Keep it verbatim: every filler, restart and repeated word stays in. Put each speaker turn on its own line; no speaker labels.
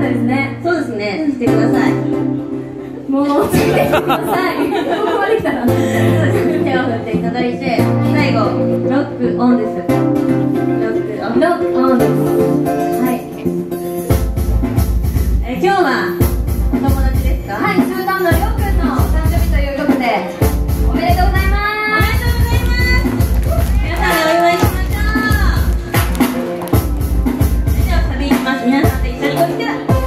ですね。
そうですね、してください。
もうつけてください。ここまで来たら手を
振っていただいて、最後ロックオンです。ロックオン、
ロックオンです。
はい。え今日はお友達ですか？
はい、スーダンのりょうくんのお誕生日ということでおめでとうございます。
おめでとうございます。皆さんでお祝いしましょう。それではサビいきます。皆さんで一緒にご一緒。